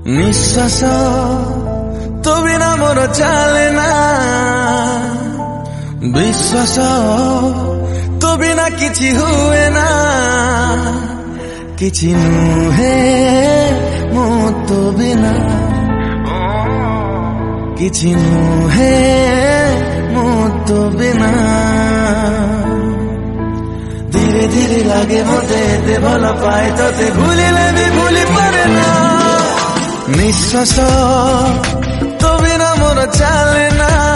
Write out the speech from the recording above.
निश्वास तो बिना मोर चले ना, विश्वास तो बिना किछि हुए ना, किछि नुहे मो तो बिना, किछि नुहे मो तो बिना। धीरे धीरे लागे मते एते भल पाए तोते भूलिले भी भूली पारे ना। निश्वास तो बिना मोर चले ना,